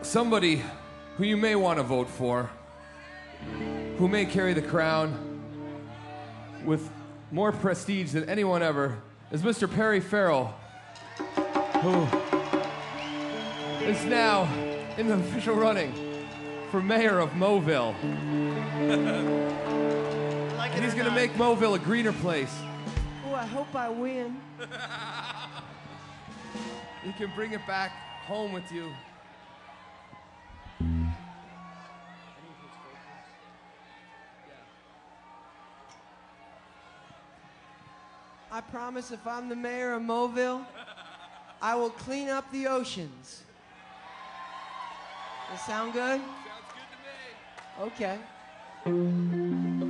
somebody who you may want to vote for, who may carry the crown with more prestige than anyone ever, is Mr. Perry Farrell, who is now in the official running for mayor of Moeville. And he's going to make Moeville a greener place. Oh, I hope I win. You can bring it back home with you. I promise if I'm the mayor of Moeville, I will clean up the oceans. Does that sound good? Sounds good to me. Okay.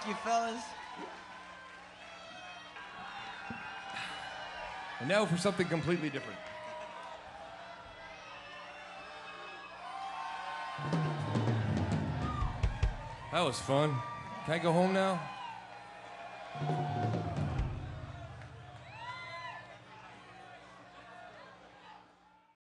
you, fellas. And now for something completely different. That was fun. Can I go home now?